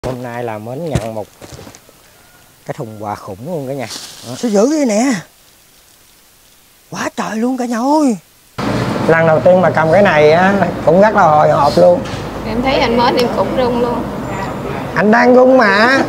Hôm nay là Mến nhận một cái thùng quà khủng luôn cả nhà. Sao dữ vậy nè, quá trời luôn cả nhà ơi. Lần đầu tiên mà cầm cái này á cũng rất là hồi hộp luôn. Em thấy anh Mến em cũng run luôn. Anh đang run mà.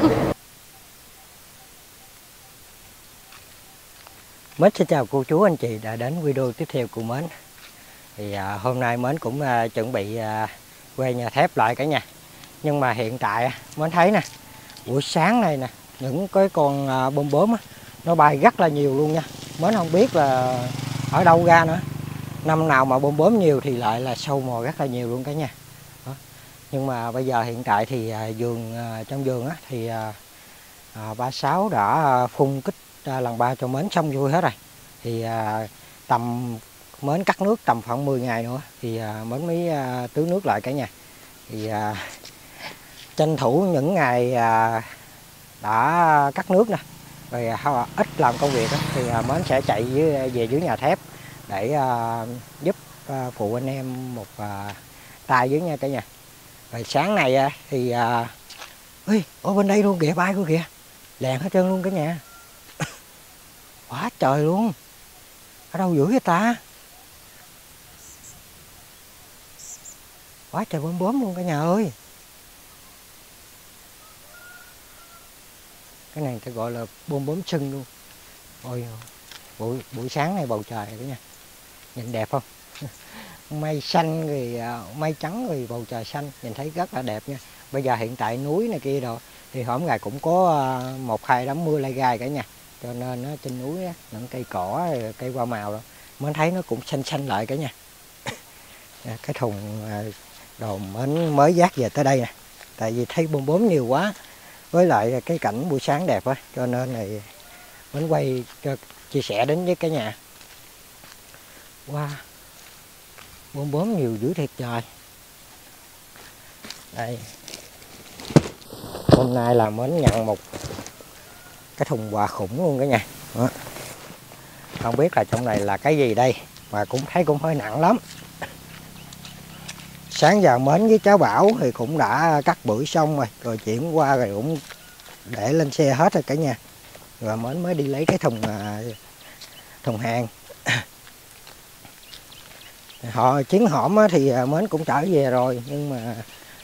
Mến xin chào cô chú anh chị đã đến video tiếp theo của Mến. Thì hôm nay Mến cũng chuẩn bị quay nhà thép lại cả nhà. Nhưng mà hiện tại Mến thấy nè, buổi sáng này nè, những cái con bom bướm á, nó bay rất là nhiều luôn nha. Mến không biết là ở đâu ra nữa. Năm nào mà bom bướm nhiều thì lại là sâu mồi rất là nhiều luôn cả nhà. Đó. Nhưng mà bây giờ hiện tại thì trong vườn á, thì ba Sáu đã phun kích lần 3 cho Mến xong vui hết rồi. Thì tầm Mến cắt nước tầm khoảng 10 ngày nữa thì Mến mới tưới nước lại cả nhà. Thì tranh thủ những ngày đã cắt nước nè, rồi ít làm công việc đó, thì Mến sẽ chạy về dưới nhà thép để giúp phụ anh em một tay dưới nha cả nhà. Rồi sáng này thì ở bên đây luôn kìa, bay luôn kìa, lẹn hết trơn luôn cả nhà. Quá trời luôn, ở đâu dữ vậy ta, quá trời bướm bướm luôn cả nhà ơi. Cái này ta gọi là bướm bướm sưng luôn. Ôi, buổi sáng này bầu trời cả nhà, nhìn đẹp không? Mây xanh rồi mây trắng rồi bầu trời xanh, nhìn thấy rất là đẹp nha. Bây giờ hiện tại núi này kia rồi thì hổm ngày cũng có một hai đám mưa lai gai cả nhà, cho nên trên núi những cây cỏ cây hoa màu đó mới thấy nó cũng xanh xanh lại cả nhà. Cái thùng đồ mới vác về tới đây nè, tại vì thấy bông bướm nhiều quá, với lại cái cảnh buổi sáng đẹp á, cho nên này mình quay cho chia sẻ đến với cả nhà. Wow, bướm bướm nhiều dữ thiệt trời. Đây, hôm nay là Mến nhận một cái thùng quà khủng luôn cả nhà. Đó. Không biết là trong này là cái gì đây, mà cũng thấy cũng hơi nặng lắm. Sáng giờ Mến với cháu Bảo thì cũng đã cắt bưởi xong rồi chuyển qua rồi cũng để lên xe hết rồi cả nhà. Rồi Mến mới đi lấy cái thùng hàng. Chuyến hổm thì Mến cũng trở về rồi, nhưng mà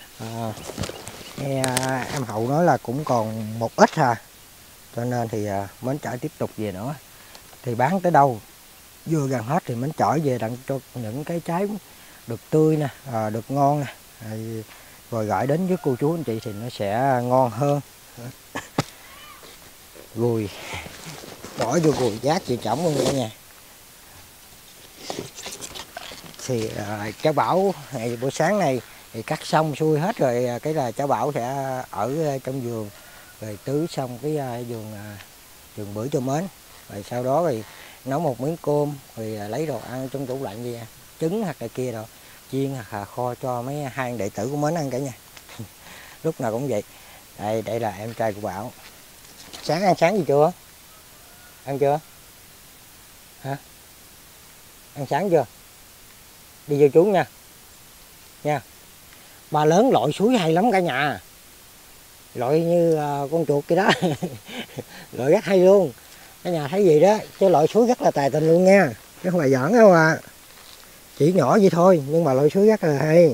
nghe em Hậu nói là cũng còn một ít ha, cho nên thì Mến chở tiếp tục về nữa. Thì bán tới đâu vừa gần hết thì Mến chở về đặng cho những cái trái được tươi nè, được ngon nè, rồi gửi đến với cô chú anh chị thì nó sẽ ngon hơn. Gùi bỏ vô gùi giác chị chổng luôn cả nhà. Thì cháu Bảo buổi sáng này thì cắt xong xuôi hết rồi, cái là cháu Bảo sẽ ở trong vườn rồi tưới xong cái vườn bưởi cho Mến, rồi sau đó thì nấu một miếng cơm rồi lấy đồ ăn trong tủ lạnh gì trứng hoặc là kia rồi chiên hoặc là kho cho mấy hai đệ tử của Mến ăn cả nhà. Lúc nào cũng vậy. Đây là em trai của Bảo. Sáng ăn sáng gì chưa? Ăn chưa? Hả? Ăn sáng chưa? Đi vô chú nha. Nha. Ba lớn lội suối hay lắm cả nhà. Lội như con chuột kia đó. Lội rất hay luôn. Cả nhà thấy gì đó, chứ lội suối rất là tài tình luôn nha. Chứ không phải giỡn đâu à. Chỉ nhỏ vậy thôi nhưng mà lội suối rất là hay.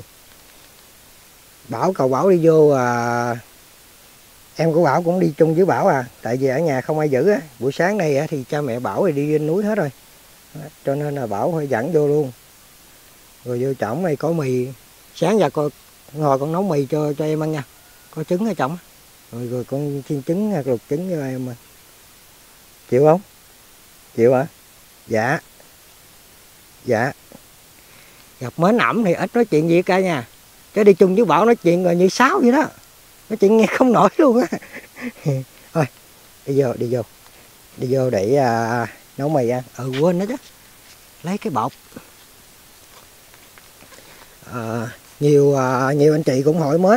Cậu Bảo đi vô em của Bảo cũng đi chung với Bảo à, tại vì ở nhà không ai giữ á. Buổi sáng này thì cha mẹ Bảo thì đi lên núi hết rồi, cho nên là Bảo phải dẫn vô luôn. Rồi vô chổng này có mì, sáng giờ ngồi con nấu mì cho em ăn nha, có trứng ở trong, rồi con chiên trứng luộc trứng cho em. Chịu không? Chịu hả? Dạ. Dạ. Gặp Mến ẩm thì ít nói chuyện gì cả nha, chứ đi chung với Bảo nói chuyện rồi như sáo vậy đó, nói chuyện nghe không nổi luôn á. Thôi đi vô để nấu mì ăn. Quên đó chứ, lấy cái bột. Nhiều anh chị cũng hỏi Mến,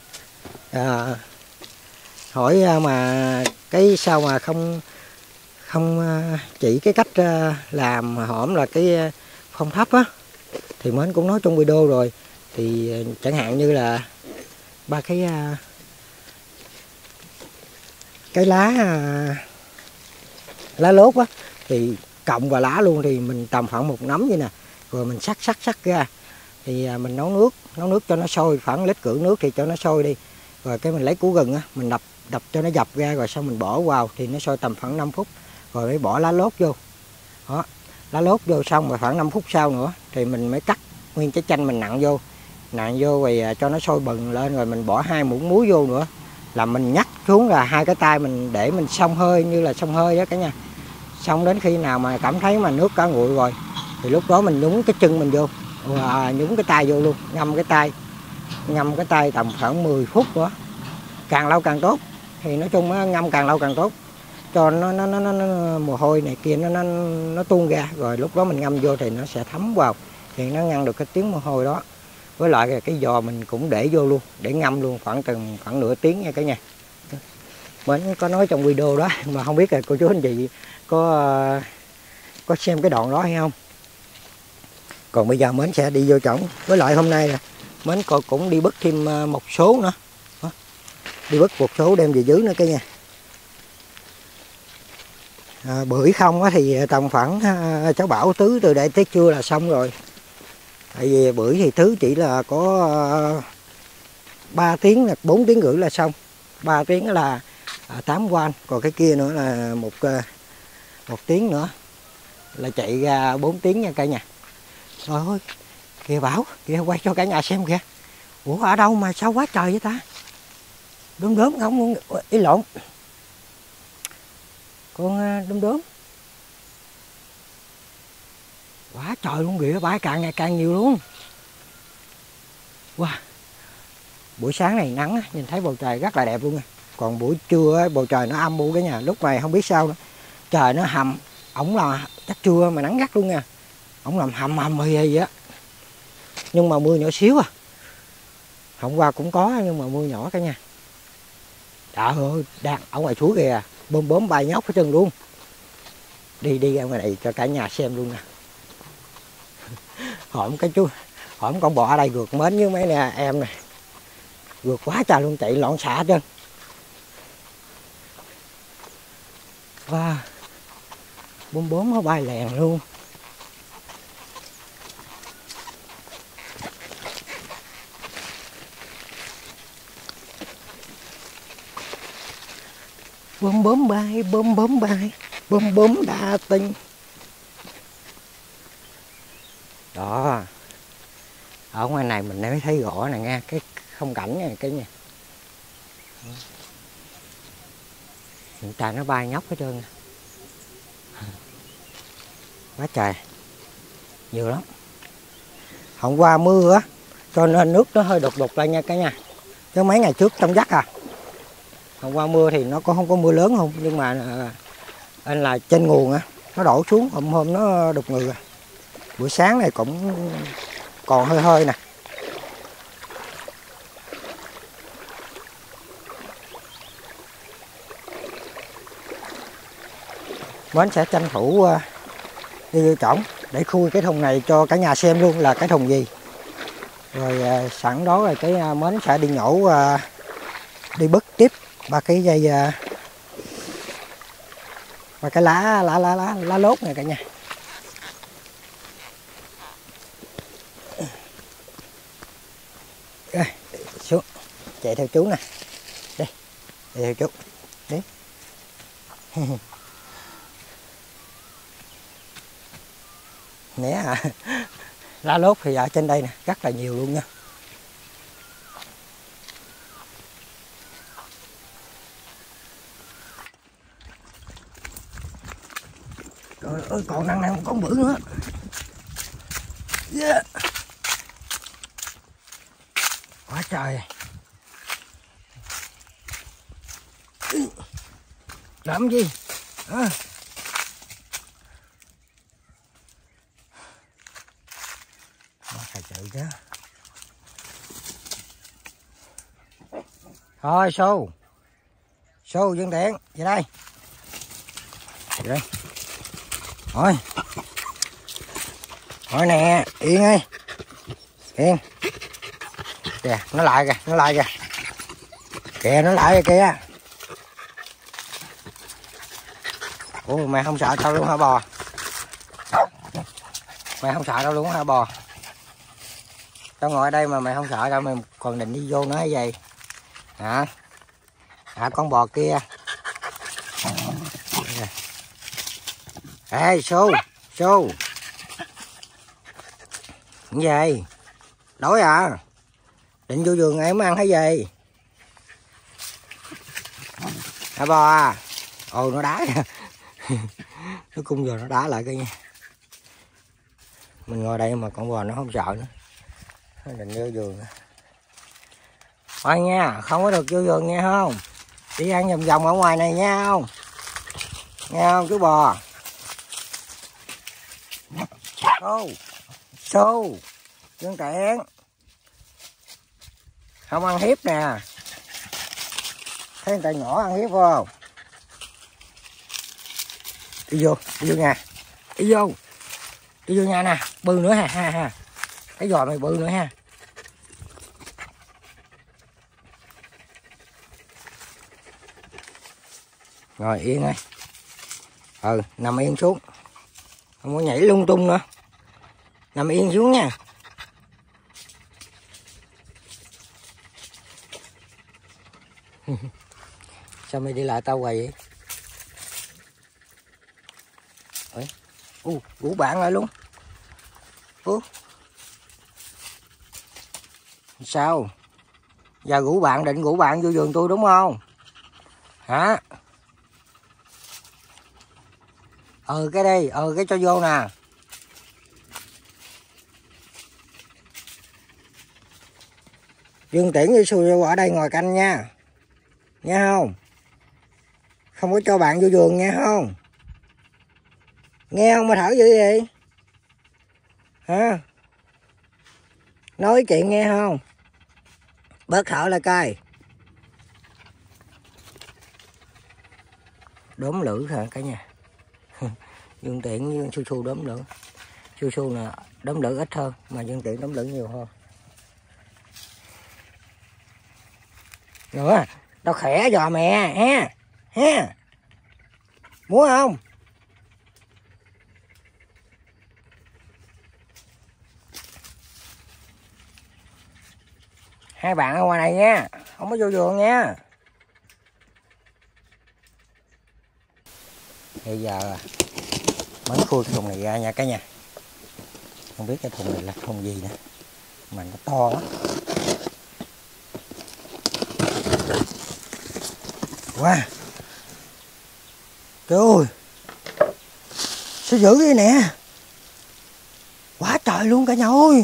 hỏi mà cái sao mà không chỉ cái cách làm hổm là cái phong thấp á, thì Mến cũng nói trong video rồi. Thì chẳng hạn như là ba cái cái lá lốt á, thì cọng và lá luôn, thì mình tầm khoảng 1 nắm vậy nè, rồi mình sắc ra, thì mình nấu nước cho nó sôi, khoảng lít rưỡi nước thì cho nó sôi đi, rồi cái mình lấy củ gừng á, mình đập cho nó dập ra, rồi xong mình bỏ vào thì nó sôi tầm khoảng 5 phút, rồi mới bỏ lá lốt vô. Đó, lá lốt vô xong rồi khoảng 5 phút sau nữa thì mình mới cắt nguyên trái chanh mình nặn vô rồi cho nó sôi bừng lên, rồi mình bỏ 2 muỗng muối vô nữa, là mình nhắc xuống là 2 cái tay mình để mình xông hơi, như là xông hơi đó cả nhà. Xong đến khi nào mà cảm thấy mà nước cá nguội rồi thì lúc đó mình nhúng cái chân mình vô, nhúng cái tay vô luôn, ngâm cái tay tầm khoảng 10 phút nữa, càng lâu càng tốt. Thì nói chung á, ngâm càng lâu càng tốt, cho nó mồ hôi này kia nó tuôn ra, rồi lúc đó mình ngâm vô thì nó sẽ thấm vào, thì nó ngăn được cái tiếng mồ hôi đó. Với lại cái giò mình cũng để vô luôn, để ngâm luôn khoảng nửa tiếng nha cả nhà. Mình có nói trong video đó mà không biết là cô chú anh chị có xem cái đoạn đó hay không. Còn bây giờ Mến sẽ đi vô trỏng. Với lại hôm nay là Mến cũng đi bứt thêm một số nữa, đi bứt một số đem về dưới nữa cả nhà. Bưởi không á thì tầm khoảng cháu Bảo tứ từ đây tới trưa là xong rồi. Tại vì bưởi thì tứ chỉ là có 3 tiếng là 4 tiếng rưỡi là xong. 3 tiếng là 8 quan, còn cái kia nữa là một tiếng nữa là chạy ra 4 tiếng nha cả nhà. Trời ơi, kìa Bảo, kìa quay cho cả nhà xem kìa. Ủa ở đâu mà sao quá trời vậy ta? Đốm không, ý lộn. Con đốm. Quá trời luôn kìa, bãi càng ngày càng nhiều luôn. Wow. Buổi sáng này nắng nhìn thấy bầu trời rất là đẹp luôn nha. Còn buổi trưa bầu trời nó âm u cả nhà. Lúc này không biết sao nữa. Trời nó hầm, ổng là chắc trưa mà nắng gắt luôn nha. Ổng làm hầm gì á. Nhưng mà mưa nhỏ xíu à. Hôm qua cũng có nhưng mà mưa nhỏ cả nhà. Trời ơi, đang ở ngoài suối kìa, bơm bay nhóc hết trơn luôn. Đi ra ngoài này cho cả nhà xem luôn nè. Hổm con bò ở đây rượt Mến với mấy nè em nè. Rượt quá trời luôn, chạy loạn xạ hết trơn. Wow, bướm nó bay lèn luôn. Bướm bay, bướm đa tinh. Đó, ở ngoài này mình mới thấy rõ nè nghe, cái không cảnh này cái nha. Hiện tại nó bay nhóc hết trơn nè. Quá trời, nhiều lắm. Hôm qua mưa á, cho nên nước nó hơi đục lên nha cả nhà. Chứ mấy ngày trước trong vắt à. Hôm qua mưa thì nó có không có mưa lớn không, nhưng mà anh là trên nguồn á, nó đổ xuống, hôm nó đục người. Buổi sáng này cũng còn hơi nè. Mến sẽ tranh thủ đi vô trỏng để khui cái thùng này cho cả nhà xem luôn là cái thùng gì. Rồi sẵn đó rồi cái Mến sẽ đi nhổ, đi bứt tiếp 3 cái dây và cái lá lốt này cả nhà. Rồi, xuống, chạy theo chú nè. Đây, chạy theo chú. Đi. Né à. Lá lốt thì ở trên đây nè, rất là nhiều luôn nha. Trời ơi, còn đằng này một con bự nữa. Yeah. Quá trời. Làm gì? À. Phải chạy chứ. Thôi Xô dân tiện về đây. Về đây. Thôi nè, yên ơi. Yên. Kìa, nó lại kìa. Kìa, nó lại kìa. Ủa mày không sợ tao luôn hả bò? Mày không sợ tao luôn hả bò? Tao ngồi ở đây mà mày không sợ tao, mày còn định đi vô nó hay gì? Hả? Hả con bò kia? Ê Su, Su. Cái gì? Đói à? Định vô vườn em ăn cái gì? Hả bò à? Ồ nó đá kìa. Nó cung giờ nó đá lại cái nha. Mình ngồi đây mà con bò nó không sợ nữa. Nó định vô vườn. Thôi nha, không có được vô vườn nghe không? Đi ăn vòng vòng ở ngoài này nha không? Nghe không chú bò? Su, Su, Dương Tiện. Không ăn hiếp nè. Thấy người ta nhỏ ăn hiếp không? Đi vô nhà. Đi vô nhà nè, bự nữa ha. Thấy giò mày bự nữa ha. Ngồi yên ơi. Nằm yên xuống. Không có nhảy lung tung nữa. Nằm yên xuống nha. Sao mày đi lại tao hoài vậy? Ngủ bạn lại luôn. Sao? Giờ định ngủ bạn vô vườn tôi đúng không? Hả? Cái đây, cái cho vô nè. Dương Tiễn với Su ở đây ngồi canh nha. Nghe không? Không có cho bạn vô vườn nghe không? Nghe không mà thở dữ vậy? Hả? Nói chuyện nghe không? Bớt thở lại coi. Đốm lửa hả cả nhà? Dương Tiễn với Su đốm lửa. Su là đốm lửa ít hơn, mà Dương Tiễn đốm lửa nhiều hơn. Nữa, tao khỏe giò mẹ ha. Muốn không? Hai bạn ở ngoài này nha, không có vô vườn nha. Bây giờ mến khui thùng này ra nha cả nhà. Không biết cái thùng này là thùng gì nữa mà nó to lắm. Wow. Trời ơi. Sao dữ vậy nè. Quá trời luôn cả nhà ơi.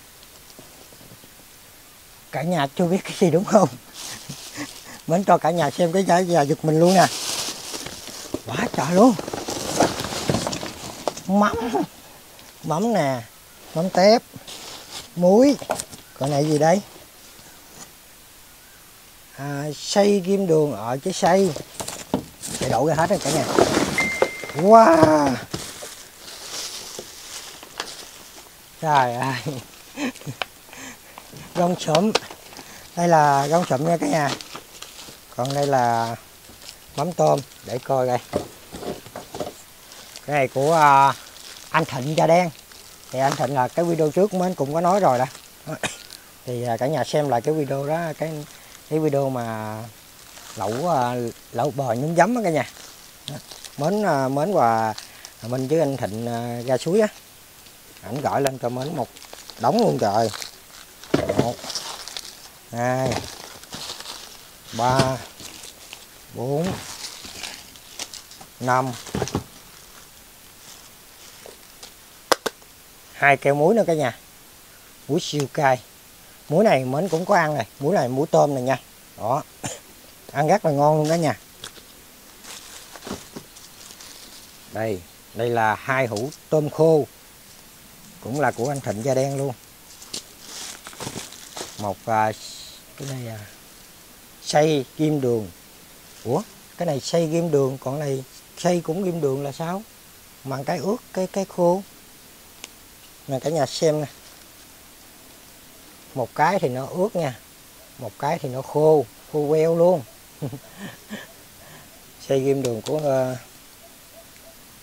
Cả nhà chưa biết cái gì đúng không? Mến cho cả nhà xem cái giá giật mình luôn nè. Quá trời luôn. Mắm nè. Mắm tép. Muối. Còn này gì đây? Xay kim đường ở cái xay. Để đổ ra hết rồi cả nhà. Wow. Trời ơi. Rong sụm. Đây là rong sụm nha cả nhà. Còn đây là mắm tôm. Để coi đây. Cái này của anh Thịnh da đen. Thì anh Thịnh là cái video trước mình cũng có nói rồi đó. Thì cả nhà xem lại cái video đó. Cái video mà lẩu bò nhúng giấm đó cả nhà. Mến và mình với anh Thịnh ra suối á, ảnh gọi lên cho Mến một đống luôn trời. 1 2 3 4 5 2 keo muối nữa cả nhà. Muối siêu cay. Muối này Mến cũng có ăn này, muối này muối tôm này nha. Đó. Ăn rất là ngon luôn đó nha. Đây là 2 hũ tôm khô. Cũng là của anh Thịnh da đen luôn. Một cái này xay kim đường. Ủa, cái này xay kim đường, còn này xay cũng kim đường là sao? Mà cái ướt cái khô. Nè cả nhà xem nè. Một cái thì nó ướt nha. Một cái thì nó khô queo luôn. Xay kim đường của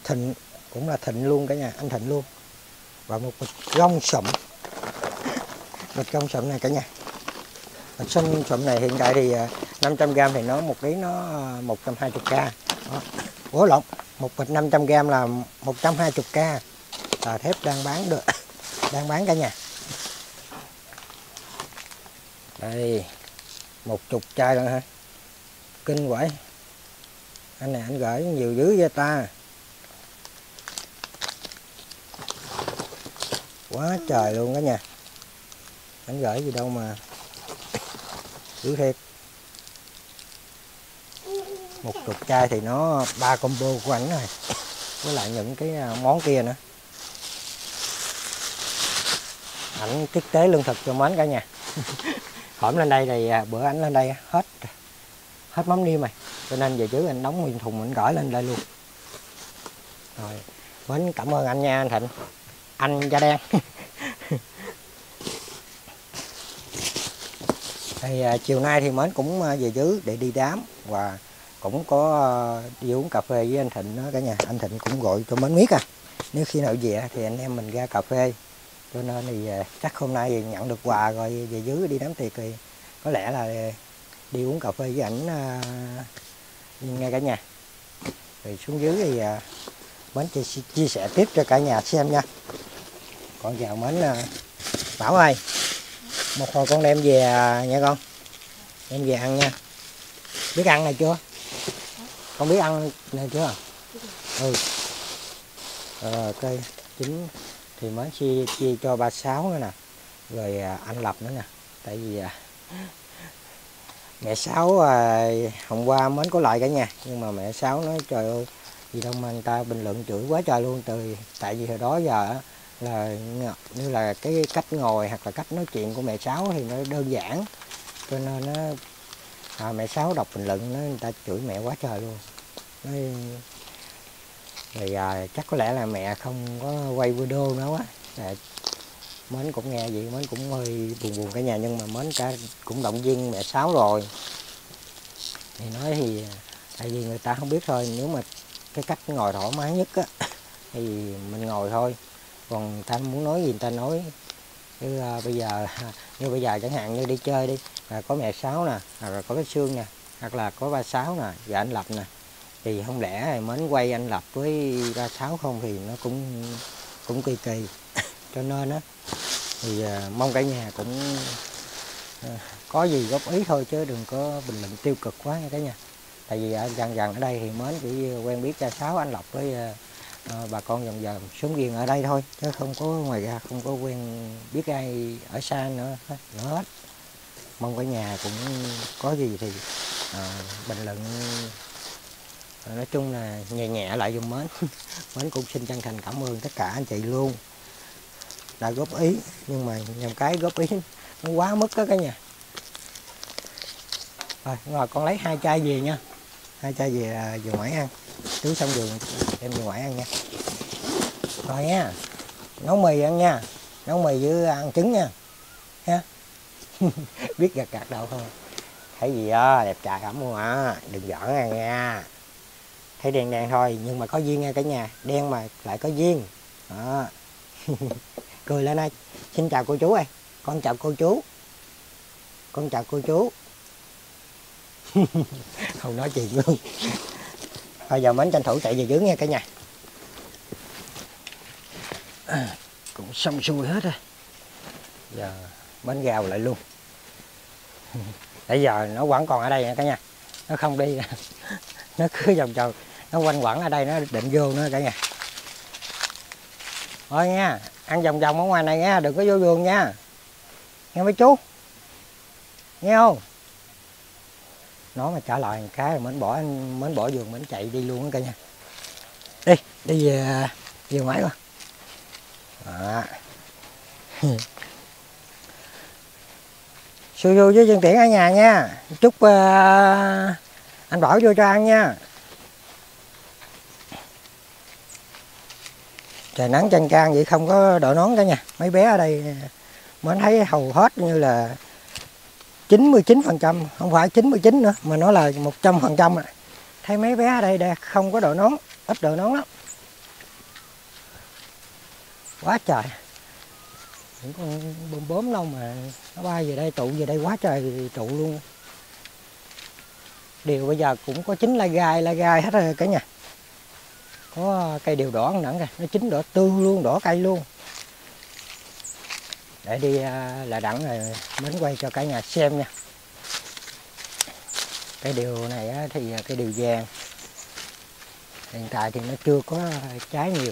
Thịnh, cũng là Thịnh luôn cả nhà, anh Thịnh luôn. Và một bịch gông sụm. Bịch gông sụm này cả nhà. Bịch gông sụm này hiện tại thì 500g thì nó một ký nó 120k. Ủa lộn, một bịch 500g là 120k. Là thép đang bán được, đang bán cả nhà. Đây, 10 chai rồi hả? Kinh quẩy. Anh này anh gửi nhiều dữ vậy ta. Quá trời luôn đó nha. Anh gửi gì đâu mà dữ thiệt. 10 chai thì nó 3 combo của ảnh rồi. Với lại những cái món kia nữa. Ảnh tiếp tế lương thực cho mến cả nhà. Hổm lên đây thì bữa ảnh lên đây hết mắm niêm rồi. Cho nên về chứ anh đóng nguyên thùng anh gửi lên đây luôn. Rồi, mến cảm ơn anh nha anh Thịnh. Anh da đen. Thì chiều nay thì mến cũng về chứ để đi đám và cũng có đi uống cà phê với anh Thịnh đó cả nhà. Anh Thịnh cũng gọi cho mến biết nếu khi nào về thì anh em mình ra cà phê. Cho nên thì chắc hôm nay thì nhận được quà rồi về dưới đi đám tiệc thì có lẽ là đi uống cà phê với ảnh nghe cả nhà. Rồi xuống dưới thì mến chia sẻ tiếp cho cả nhà xem nha. Con chào mến Bảo ơi, một hồi con đem về nha con, đem về ăn nha. Biết ăn này chưa? Con biết ăn này chưa? Ừ. Cây chính thì mới chia cho 36 nữa nè, rồi anh Lập nữa nè. Tại vì mẹ Sáu hôm qua mến có lại cả nhà, nhưng mà mẹ Sáu nói trời ơi gì đâu mà người ta bình luận chửi quá trời luôn. Tại vì hồi đó giờ là như là cái cách ngồi hoặc là cách nói chuyện của mẹ Sáu thì nó đơn giản, cho nên nó mẹ Sáu đọc bình luận nó người ta chửi mẹ quá trời luôn. Nói, thì chắc có lẽ là mẹ không có quay video nữa á. Mến cũng nghe vậy, Mến cũng hơi buồn cả nhà, nhưng mà Mến cũng động viên mẹ Sáu rồi. Thì nói thì tại vì người ta không biết thôi, nếu mà cái cách ngồi thoải mái nhất á thì mình ngồi thôi, còn người ta muốn nói gì người ta nói. Chứ bây giờ chẳng hạn như đi chơi đi, có mẹ Sáu nè, hoặc là có cái Sương nè, hoặc là có ba Sáu nè và anh Lập nè, thì không lẽ Mến quay anh Lập với ba Sáu không thì nó cũng kỳ kỳ. Cho nên á thì mong cả nhà cũng có gì góp ý thôi, chứ đừng có bình luận tiêu cực quá nha cả nhà. Tại vì gần ở đây thì Mến chỉ quen biết cha Sáu, anh Lộc với bà con dần xuống riêng ở đây thôi, chứ không có ngoài ra không có quen biết ai ở xa nữa hết. Mong cả nhà cũng có gì thì bình luận, nói chung là nhẹ lại giùm Mến. Mến cũng xin chân thành cảm ơn tất cả anh chị luôn đã góp ý, nhưng mà nhầm cái góp ý nó quá mức đó cả nhà. Rồi con lấy 2 chai về nha, 2 chai về vừa ngoại ăn, tưới xong vườn đem về ngoại ăn nha. Rồi nha, nấu mì ăn nha, nấu mì với ăn trứng nha ha. Biết gạt đâu không, thấy gì đó đẹp trai lắm luôn á, đừng giỡn à nha. Thấy đen thôi nhưng mà có duyên nha cả nhà, đen mà lại có duyên đó. Cười lên ơi, xin chào cô chú ơi, con chào cô chú, con chào cô chú. Không nói chuyện luôn. Bây giờ Mến tranh thủ chạy về dưới nha cả nhà. Cũng xong xuôi hết rồi, giờ Mến gào lại luôn. Bây giờ nó vẫn còn ở đây nha cả nhà, nó không đi. Nó cứ vòng nó quanh quẩn ở đây, nó định vô nữa cả nhà. Thôi nha, ăn vòng ở ngoài này nha, đừng có vô vườn nha, nghe mấy chú, nghe không? Nó mà trả lời một cái rồi Mến bỏ vườn, Mến chạy đi luôn đó cả nhà. Đi về ngoài coi. Xui vô với dân tiễn ở nhà nha, chúc anh Bảo vô cho ăn nha. Trời nắng chang chang vậy không có đội nón cả nhà. Mấy bé ở đây Mến thấy hầu hết như là 99%, không phải 99 nữa mà nó là 100%. Thấy mấy bé ở đây không có đội nón, ít đội nón lắm. quá trời. Những con bướm bướm lông mà nó bay về đây, tụ về đây quá trời tụ luôn. Điều bây giờ cũng có chín lai gai hết rồi cả nhà. Có cây điều đỏ nặng kìa, nó chín đỏ tươi luôn, đỏ cây luôn. Để đi là đặng rồi mến quay cho cả nhà xem nha. Cây điều này thì cây điều vàng. Hiện tại thì nó chưa có trái nhiều.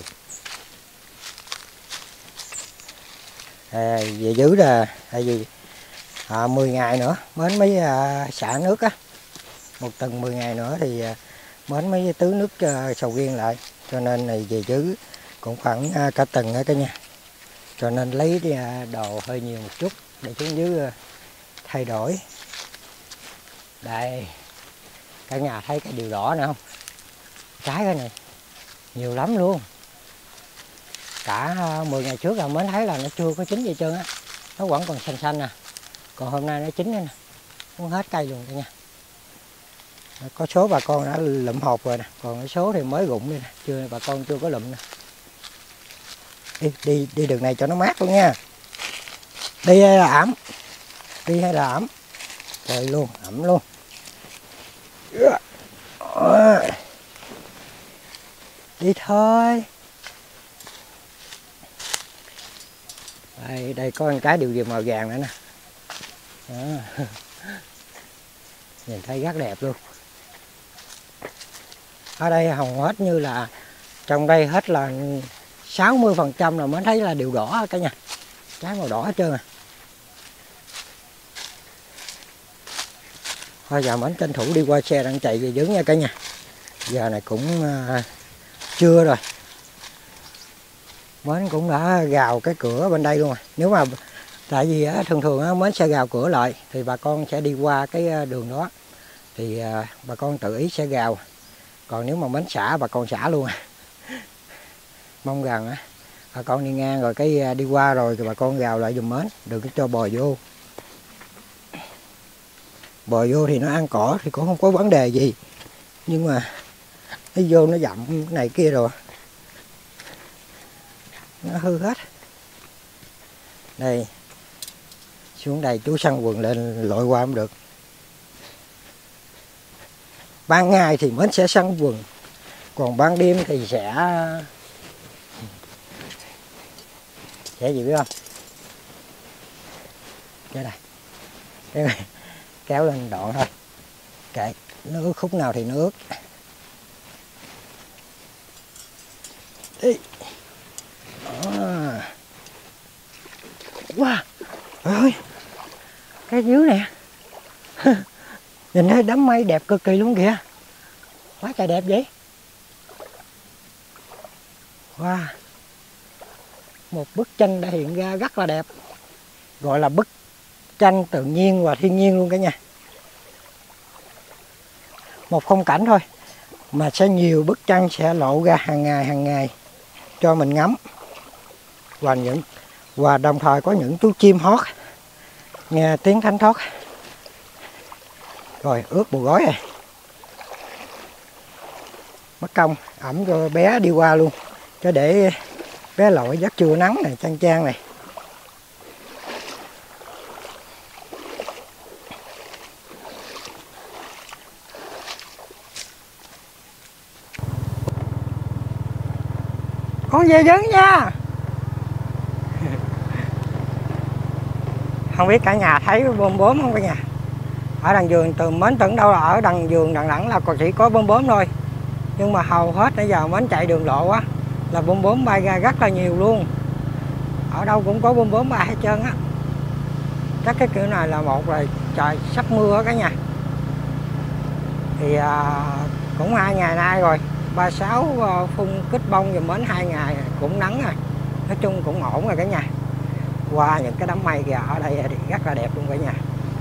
Về dưới là tại vì 10 ngày nữa mến mới xả nước á. Một tuần 10 ngày nữa thì mến mới tưới nước sầu riêng lại. Cho nên này về dưới cũng khoảng cả tuần đó cả nhà. Cho nên lấy đồ hơi nhiều một chút để xuống dưới thay đổi. Đây, cả nhà thấy cái điều đỏ nữa không? Trái cái này nhiều lắm luôn. Cả 10 ngày trước là mới thấy là nó chưa có chín gì trơn á. Nó vẫn còn xanh xanh nè. Còn hôm nay nó chín nè. Muốn hết cây luôn cả nhà. Có số bà con đã lụm hộp rồi nè. Còn số thì mới rụng đi nè. Chưa, bà con chưa có lụm nè. Đi đường này cho nó mát luôn nha. Đi hay là ẩm? Đi hay là ẩm? Trời luôn, ẩm luôn. Đi thôi. Đây có một cái điều gì màu vàng nữa nè. Đó. Nhìn thấy rất đẹp luôn. Ở đây hầu hết như là trong đây hết là 60% là mới thấy là điều đỏ cả nhà. Trái màu đỏ hết trơn à. Thôi giờ mình tranh thủ đi qua xe đang chạy về dưới nha cả nhà. Giờ này cũng trưa rồi. Mến cũng đã gào cái cửa bên đây luôn rồi. Nếu mà tại vì thường thường Mến sẽ gào cửa lại thì bà con sẽ đi qua cái đường đó. Thì bà con tự ý sẽ gào. Còn nếu mà Mến xả bà con xả luôn. Mong rằng bà con đi ngang rồi cái đi qua rồi thì bà con gào lại giùm Mến, đừng có cho bò vô. Bò vô thì nó ăn cỏ thì cũng không có vấn đề gì. Nhưng mà nó vô nó dặm cái này kia rồi nó hư hết. Đây, xuống đây chú săn quần lên lội qua cũng được. Ban ngày thì Mến sẽ săn quần, còn ban đêm thì sẽ gì biết không? Cái này kéo lên đoạn thôi, kệ nó ướt khúc nào thì nó ướt. Đi. Wow, trời ơi, cái dưới nè. Nhìn thấy đám mây đẹp cực kỳ luôn kìa. Quá trời đẹp vậy. Wow, một bức tranh đã hiện ra rất là đẹp. Gọi là bức tranh tự nhiên và thiên nhiên luôn cả nhà. Một phong cảnh thôi mà sẽ nhiều bức tranh sẽ lộ ra hàng ngày cho mình ngắm. Và đồng thời có những chú chim hót, nghe tiếng thánh thót. Rồi ướt bộ gối này. Mất công ẩm cho bé đi qua luôn, cho để bé lội giấc trưa nắng này, chang này. Con về đứng nha. Không biết cả nhà thấy bướm không cả nhà. Ở đằng vườn từ Mến tưởng đâu là ở đằng vườn đằng đẵng là còn chỉ có bướm thôi. Nhưng mà hầu hết nãy giờ Mến chạy đường lộ á là bướm bay ra rất là nhiều luôn. Ở đâu cũng có bướm bay hết trơn á. Chắc cái kiểu này là một là trời sắp mưa cả nhà. Thì cũng 2 ngày nay rồi, 36 phun kích bông rồi Mến 2 ngày cũng nắng rồi. Nói chung cũng ổn rồi cả nhà. Qua những cái đám mây kìa, ở đây thì rất là đẹp luôn cả nhà.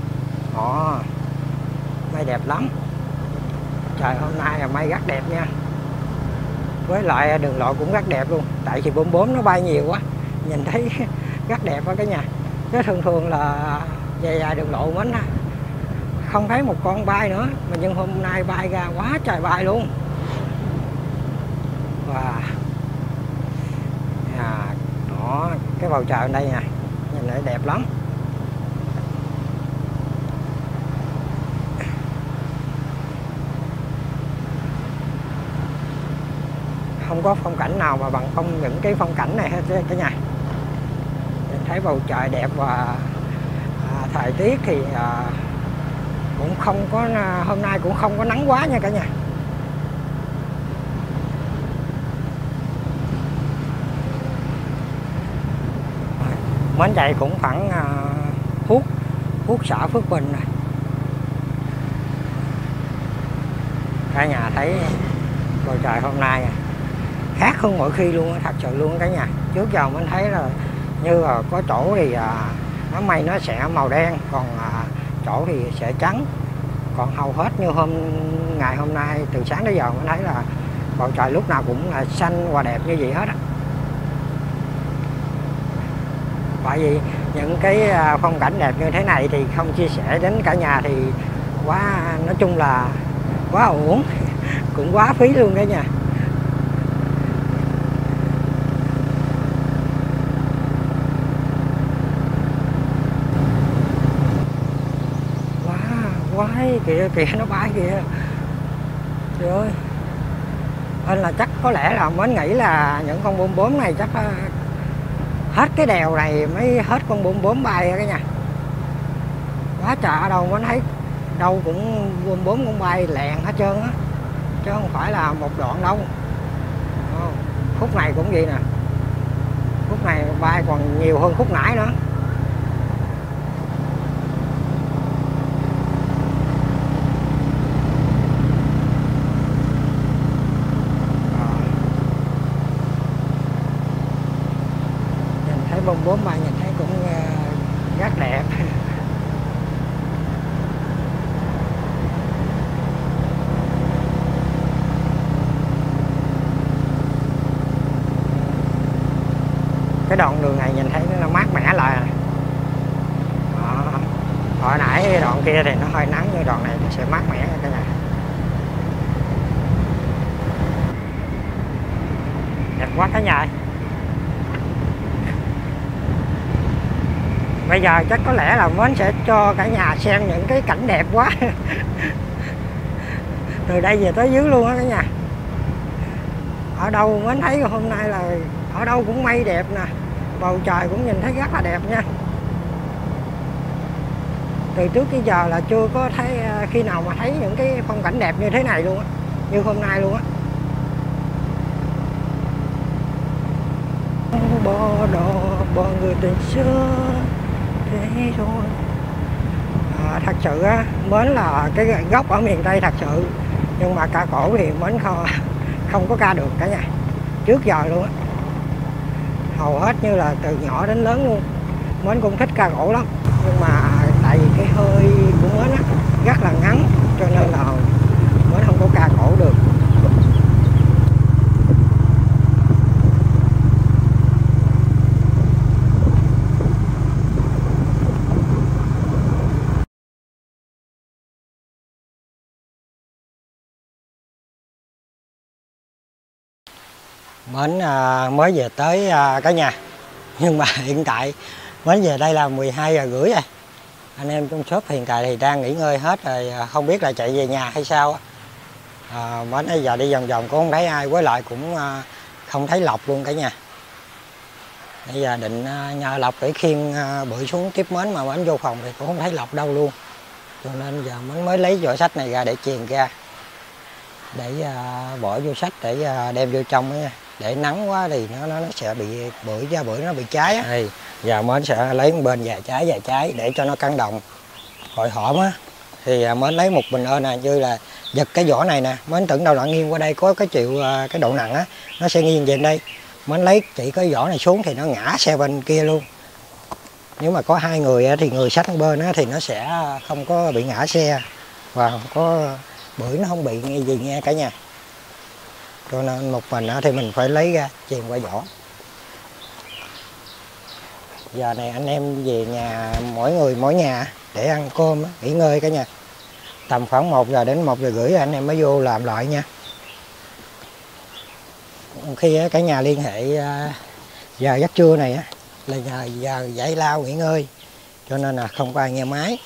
Mây đẹp lắm. Trời hôm nay là mây rất đẹp nha. Với lại đường lộ cũng rất đẹp luôn. Tại vì bướm nó bay nhiều quá, nhìn thấy rất đẹp đó cả nhà. Chứ thường là dài đường lộ Mến không thấy một con bay nữa. Mà nhưng hôm nay bay ra quá trời bay luôn. Wow. Đó, cái bầu trời ở đây nè, nhìn lại đẹp lắm. Không có phong cảnh nào mà bằng những cái phong cảnh này hết cả nhà. Nhìn thấy bầu trời đẹp và thời tiết thì cũng không có, hôm nay cũng không có nắng quá nha cả nhà. Mến chạy cũng khoảng Phước xã Phước Bình này. Cả nhà thấy bầu trời hôm nay khác hơn mọi khi luôn, thật sự luôn cả nhà. Trước giờ mình thấy là như là có chỗ thì nó mây nó sẽ màu đen, còn chỗ thì sẽ trắng. Còn hầu hết như ngày hôm nay từ sáng đến giờ mình thấy là bầu trời lúc nào cũng là xanh và đẹp như vậy hết á. Bởi vì những cái phong cảnh đẹp như thế này thì không chia sẻ đến cả nhà thì quá, nói chung là quá uổng, cũng quá phí luôn cả nhà. Quái kìa nó bay kìa. Trời ơi. Nên là chắc có lẽ là mới nghĩ là những con bướm bướm này chắc hết cái đèo này mới hết con bướm bướm bay cả nhà. Quá trời, ở đâu mới thấy đâu cũng bướm bướm cũng bay lẹn hết trơn á, chứ không phải là một đoạn đâu. Khúc này cũng vậy nè, khúc này bay còn nhiều hơn khúc nãy nữa. Bông bướm bay nhìn thấy cũng rất đẹp. Cái đoạn đường này nhìn thấy nó mát mẻ lại. Hồi nãy đoạn kia thì nó hơi nắng, như đoạn này nó sẽ mát mẻ cả nhà. Đẹp quá cả nhà. Bây giờ chắc có lẽ là Mến sẽ cho cả nhà xem những cái cảnh đẹp quá. Từ đây về tới dưới luôn á cả nhà. Ở đâu Mến thấy hôm nay là ở đâu cũng mây đẹp nè, bầu trời cũng nhìn thấy rất là đẹp nha. Từ trước tới giờ là chưa có thấy khi nào mà thấy những cái phong cảnh đẹp như thế này luôn á, như hôm nay luôn á. Bỏ đò bỏ người tình xưa thế thôi. Thật sự á, Mến là cái gốc ở miền Tây thật sự, nhưng mà ca cổ thì Mến không có ca được cả nhà, trước giờ luôn á. Hầu hết như là từ nhỏ đến lớn luôn Mến cũng thích ca cổ lắm, nhưng mà tại vì cái hơi của Mến á rất là ngắn, cho nên là Mến không có ca cổ được. Mến mới về tới cả nhà, nhưng mà hiện tại Mến về đây là 12 giờ rưỡi rồi. Anh em trong shop hiện tại thì đang nghỉ ngơi hết rồi, không biết là chạy về nhà hay sao. Mến bây giờ đi vòng vòng cũng không thấy ai, với lại cũng không thấy Lộc luôn cả nhà. Bây giờ định nhờ Lộc để khiêng bưởi xuống tiếp Mến, mà Mến vô phòng thì cũng không thấy Lộc đâu luôn. Cho nên giờ Mến mới lấy vỏ sách này ra để chuyền ra, để bỏ vô sách để đem vô trong ấy. Để nắng quá thì nó sẽ bị bưởi nó bị cháy á. Đây, giờ Mến sẽ lấy một bên vài trái để cho nó cân đồng. Hồi hổm á thì Mến lấy một bình ơn nè, như là giật cái vỏ này nè, Mến tưởng đâu là nghiêng qua đây có cái cái độ nặng á, nó sẽ nghiêng về đây. Mến lấy chỉ cái vỏ này xuống thì nó ngã xe bên kia luôn. Nếu mà có hai người thì người xách bên á thì nó sẽ không có bị ngã xe, và không có bưởi nó không bị gì nghe cả nhà. Cho nên một mình thì mình phải lấy ra chuyền qua vỏ. Giờ này anh em về nhà, mỗi người mỗi nhà để ăn cơm nghỉ ngơi cả nhà. Tầm khoảng 1 giờ đến 1 giờ rưỡi anh em mới vô làm lại nha. Khi cả nhà liên hệ giờ giấc trưa này á là giờ giải lao nghỉ ngơi, cho nên là không có ai nghe máy.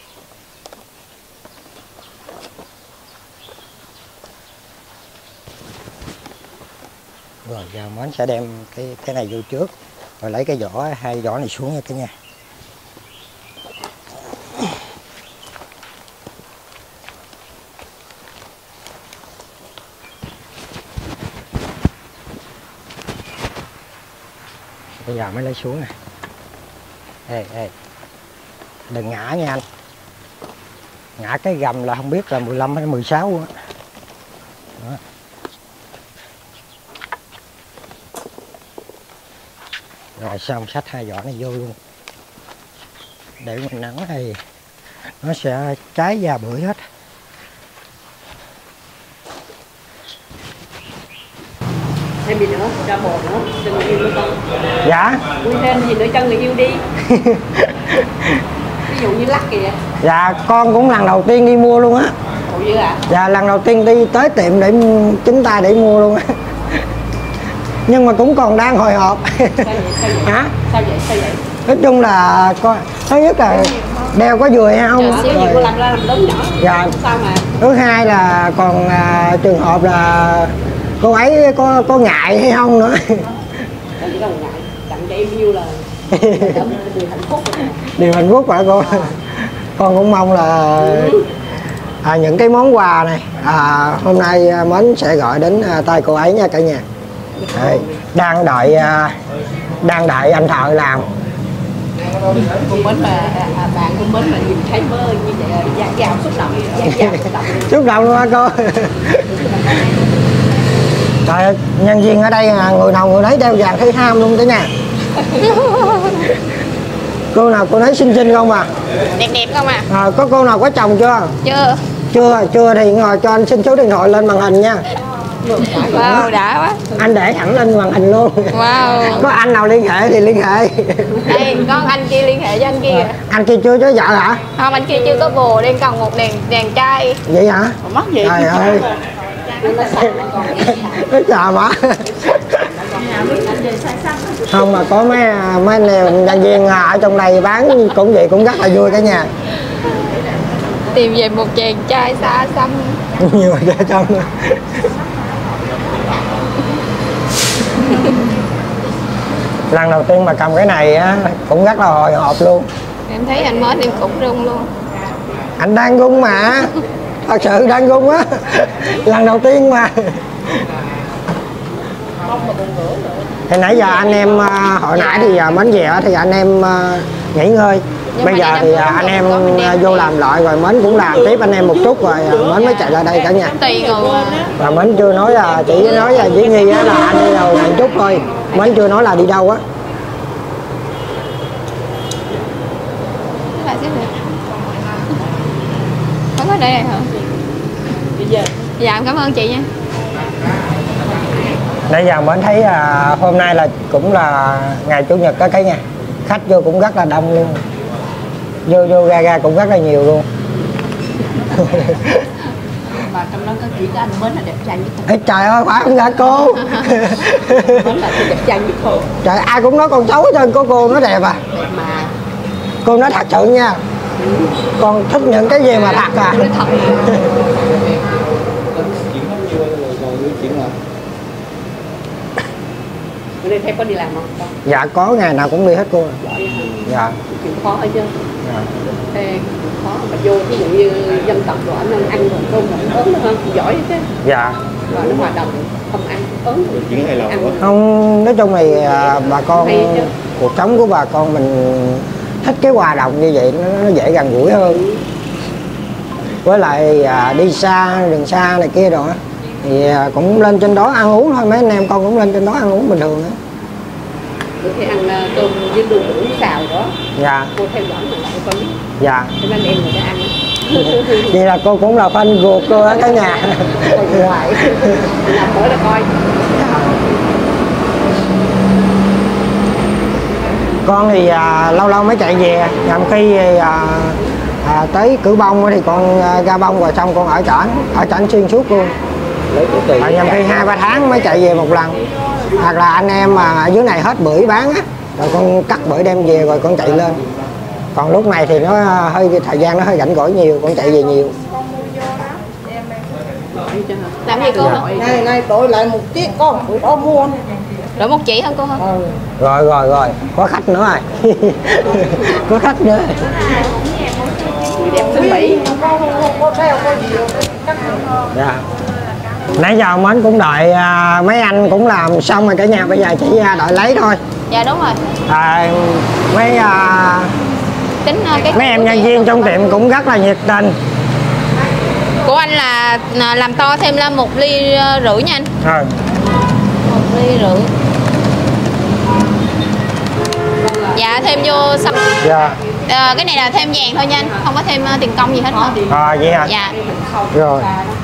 Rồi giờ Mến sẽ đem cái này vô trước, rồi lấy cái vỏ, hai vỏ này xuống nha cả nhà. Bây giờ mới lấy xuống nè. Ê, đừng ngã nha anh. Ngã cái gầm là không biết là 15 hay 16 luôn á. Đó. Rồi xong xách hai vỏ này vô luôn. Để ngoài nắng thì nó sẽ cháy da bưởi hết. Thêm gì nữa, ra bò nữa, cho người yêu nữa con. Dạ. Ui thêm gì nữa cho người yêu đi. Ví dụ như lắc kìa. Dạ con cũng lần đầu tiên đi mua luôn á. Ủa dữ à? Dạ lần đầu tiên đi tới tiệm để chính tay để mua luôn á. Nhưng mà cũng còn đang hồi hộp. Sao vậy? Hả? Sao vậy? Nói chung là thứ nhất là đeo có vừa hay không. Xíu gì cô làm ra làm đống nhỏ. Dạ. Sao mà? Thứ hai là còn trường hợp là cô ấy có ngại hay không nữa. Làm gì đâu ngại, tặng cho em yêu là điều hạnh phúc rồi. Điều hạnh phúc hả cô? Con cũng mong là những cái món quà này hôm nay Mến sẽ gọi đến tay cô ấy nha cả nhà. Đây, đang đợi anh thợ làm. Cô Mến mà bạn cô Mến mà nhìn thấy mơ như vậy dạt xúc động, Xúc động luôn hả cô? Trời ơi, nhân viên ở đây người nào người nấy đeo vàng thấy ham luôn cả nhà. Cô nào cô nấy xinh không à? Đẹp không à? Có cô nào có chồng chưa? Chưa thì ngồi cho anh xin số điện thoại lên màn hình nha. Wow, đã quá. Anh để thẳng lên màn hình luôn. Wow. Có anh nào liên hệ thì liên hệ. Đây, con anh kia liên hệ với anh kia. Anh kia chưa có vợ hả? Không, anh kia chưa có bồ, đang còn một đàn trai. Vậy hả? mắc gì? Trời ơi. Nó chờ mà. Không mà có mấy anh em nhân viên ở trong đây bán cũng vậy, cũng rất là vui cả nhà. Tìm về một chàng trai xa xăm. Nhiều ở trong. Lần đầu tiên mà cầm cái này á cũng rất là hồi hộp luôn. Em thấy anh Mến em cũng run luôn. Anh đang run mà. Thật sự đang run á. Lần đầu tiên mà. Thì nãy giờ anh em hồi nãy thì Mến về thì anh em nghỉ ngơi. Nhưng bây giờ thì anh em vô làm lại rồi Mến cũng làm tiếp anh em một chút rồi Mến mới chạy lại đây cả nhà. Tùy người. Và Mến chưa nói là chỉ nói là với Nghi á là anh đi đâu một chút thôi. Mến chưa nói là đi đâu á. Không có đây hả? Bây giờ. Dạ em cảm ơn chị nha. Nãy giờ Mến thấy hôm nay là cũng là ngày Chủ nhật đó cả nhà. Khách vô cũng rất là đông luôn. Vô ra cũng rất là nhiều luôn. Mà trong đó có chỉ có anh Mến là đẹp trai nhất. Ê, trời ơi phải không hả cô? Mến là đẹp trai nhất thôi. Trời ai cũng nói con xấu hết trơn, cô nói đẹp à? Đẹp mà. Cô nói thật sự nha. Con thích những cái gì mà thật à? Thật. Bữa nay Thép có đi làm không? Dạ có, ngày nào cũng đi hết cô. Giỏi hả? Dạ. Chịu khó hết chứ. Dạ. Thế chịu khó mà vô ví dụ như dân tộc của anh ăn còn cơm còn ớn nữa hơn, giỏi hết chứ. Dạ. Và nó hòa đồng không ăn ớn. Chuyện hay lòng quá. Không, nói chung thì bà con, cuộc sống của bà con mình thích cái hòa đồng như vậy, nó dễ gần gũi hơn. Với lại đi xa, đường xa này kia rồi thì cũng lên trên đó ăn uống thôi, mấy anh em con cũng lên trên đó ăn uống bình thường đó. Bữa thì ăn cơm với đu đủ xào đó. Dạ. Cô theo dõi mà lại con biết. Dạ. Cho nên em người ta ăn. Vậy là cô cũng là fan ruột cô ở cả nhà. Coi hoài. Làm bữa là coi. Con thì lâu lâu mới chạy về, nhằm khi tới Cửu Bông thì con ra Bông rồi xong con ở Trển xuyên suốt luôn. nhầm khi 2-3 tháng mới chạy về một lần, hoặc là anh em mà ở dưới này hết bưởi bán á, rồi con cắt bưởi đem về rồi con chạy lên. Còn lúc này thì nó hơi thời gian nó hơi rảnh rỗi nhiều, con chạy về nhiều. Làm gì cô hả? Này đổi lại một chiếc con, tụi đó mua. Đổi một chỉ hả cô hả? Rồi, có khách nữa rồi. Có khách nữa. Đẹp xinh Mỹ. Có theo có gì. Dạ. Nãy giờ Mến cũng đợi mấy anh cũng làm xong rồi cả nhà, bây giờ chỉ đợi lấy thôi. Dạ đúng rồi. Mấy em nhân viên trong tiệm cũng rất là nhiệt tình. Của anh là làm to thêm là 1,5 ly nha anh. Rồi. 1,5 ly. Dạ thêm vô sâm. Dạ. Cái này là thêm vàng thôi nha anh, không có thêm tiền công gì hết hả? Vậy hả? Dạ. Rồi.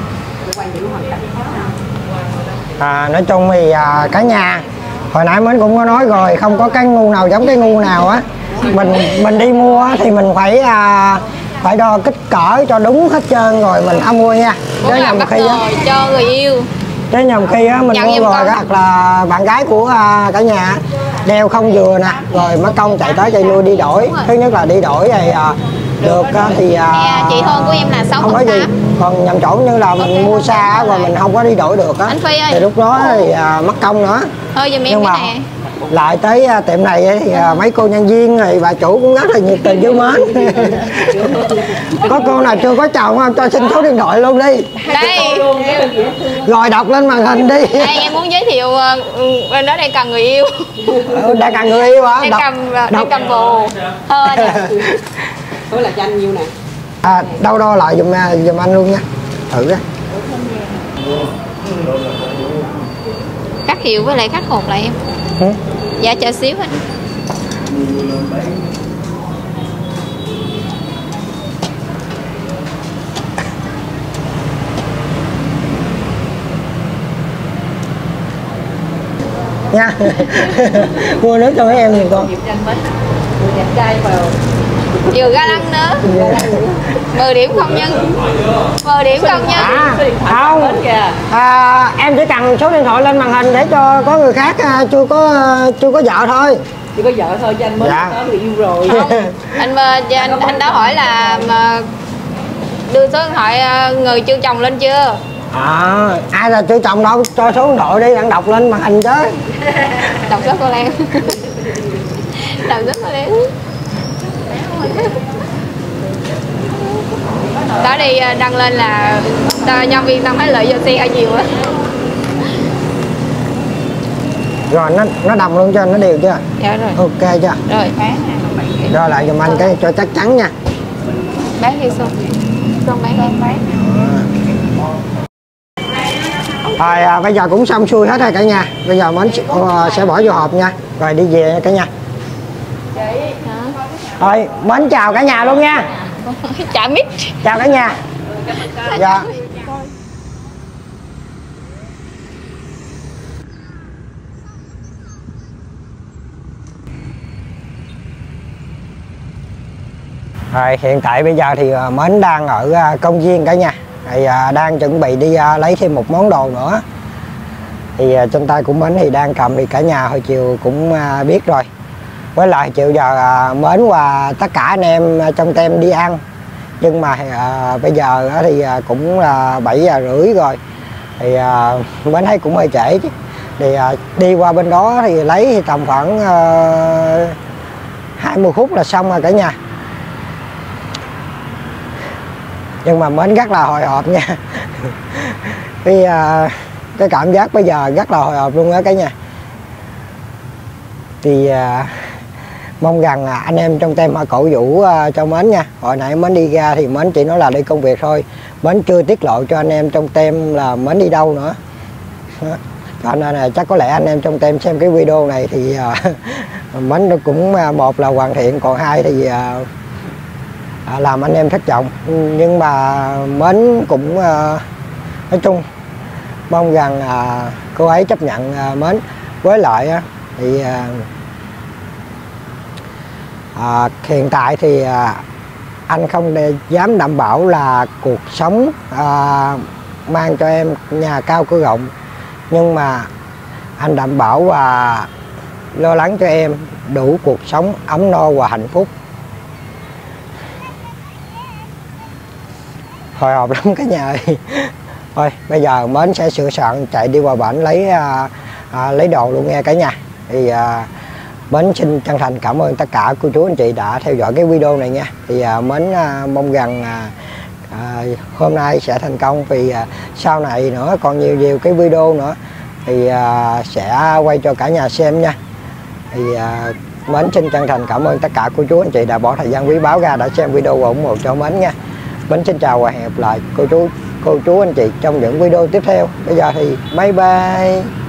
Nói chung thì cả nhà hồi nãy Mến cũng có nói rồi, không có cái ngu nào giống cái ngu nào á. Mình đi mua thì mình phải đo kích cỡ cho đúng hết trơn rồi mình hãy mua nha. Chứ nhầm khi cho người yêu. Chứ nhầm khi á mình mua rồi hoặc là bạn gái của cả nhà đeo không vừa nè, rồi mất công chạy tới chạy lui đi đổi. Thứ nhất là đi đổi thì được thì chị Hương của em là 6,8. Còn nhầm chỗ như là mình mua xa rồi mình không có đi đổi được á thì lúc đó thì mất công nữa. Thôi giùm em cái này. Lại tới tiệm này thì mấy cô nhân viên rồi bà chủ cũng rất là nhiệt tình với Mến. Có cô nào chưa có chồng không, cho xin số điện thoại luôn đi. Đây. Rồi đọc lên màn hình đi. Đây em muốn giới thiệu bên đó đang cần người yêu. Đang cần người yêu hả? Đang cầm bồ. Thôi nè. Thôi là cho anh nhiêu nè. Đâu đo lại giùm anh luôn nha. Thử á. Cắt hiệu với lại cắt hột lại em. Dạ chờ xíu anh. Nha. Mua nước cho mấy em thì con. Đẹp trai vào. Vừa ga lăng nữa. 10 điểm không nhân. 10 điểm không nhân. Không. Em chỉ cần số điện thoại lên màn hình để cho có người khác chưa có vợ thôi. Chỉ có vợ thôi, cho anh mới có người yêu rồi. Không. Anh đã hỏi là đưa số điện thoại người chưa chồng lên chưa? Ai là chưa chồng đâu, cho số điện thoại đi, đang đọc lên màn hình chứ. Đọc số cô Lan. Đọc số cô Lan. Đó đi đăng lên là nhân viên tao thấy lợi cho xe nhiều á. Rồi nó đầm luôn cho nó đều chưa? Dạ rồi. Ok chưa? Rồi Rồi lại giùm anh cái cho chắc chắn nha. Bán đi xong. Xong bán. Rồi bây giờ cũng xong xuôi hết rồi cả nhà. Bây giờ Mến sẽ bỏ vô hộp nha. Rồi đi về nha cả nhà. Rồi Mến chào cả nhà luôn nha. Chào mít. Chào cả nhà. Dạ. Rồi hiện tại bây giờ thì Mến đang ở công viên cả nhà. Thì đang chuẩn bị đi lấy thêm một món đồ nữa. Thì trên tay của Mến thì đang cầm thì cả nhà hồi chiều cũng biết rồi. Với lại chiều giờ Mến và tất cả anh em trong tem đi ăn. Nhưng mà bây giờ thì cũng là 7:30 rồi. Thì Mến thấy cũng hơi trễ chứ. Thì đi qua bên đó thì lấy thì tầm khoảng 20 phút là xong rồi cả nhà. Nhưng mà Mến rất là hồi hộp nha. Cái cảm giác bây giờ rất là hồi hộp luôn đó cả nhà. Thì mong rằng anh em trong tem họ cổ vũ cho Mến nha. Hồi nãy Mến đi ra thì Mến chỉ nói là đi công việc thôi. Mến chưa tiết lộ cho anh em trong tem là Mến đi đâu nữa. Cho nên là chắc có lẽ anh em trong tem xem cái video này thì Mến cũng một là hoàn thiện, còn hai thì làm anh em thất vọng. Nhưng mà Mến cũng nói chung mong rằng cô ấy chấp nhận Mến. Với lại thì hiện tại thì anh không dám đảm bảo là cuộc sống mang cho em nhà cao cửa rộng, nhưng mà anh đảm bảo và lo lắng cho em đủ cuộc sống ấm no và hạnh phúc. Hồi hộp lắm cả nhà ơi. Thôi bây giờ Mến sẽ sửa soạn chạy đi qua bển lấy đồ luôn nghe cả nhà. Thì Mến xin chân thành cảm ơn tất cả cô chú anh chị đã theo dõi cái video này nha. Thì Mến mong rằng hôm nay sẽ thành công, vì sau này nữa còn nhiều cái video nữa thì sẽ quay cho cả nhà xem nha. Thì Mến xin chân thành cảm ơn tất cả cô chú anh chị đã bỏ thời gian quý báu ra đã xem video và ủng hộ cho Mến nha. Mến xin chào và hẹn gặp lại cô chú anh chị trong những video tiếp theo. Bây giờ thì bye bye.